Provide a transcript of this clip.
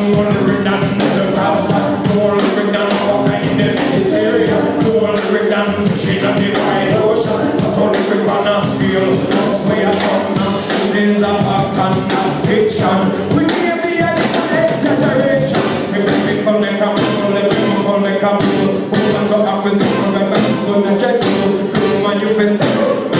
more lyric than desert outside, more lyric than water in the Mediterranean, more lyric than fishing on the wide ocean. Pato lyric on a scale, that's where I talk now. This is a fact and not fiction. We can't be an exaggeration. We make people make a people, let people make a people. Who want to have a secret, but you gonna just do. When you feel secret.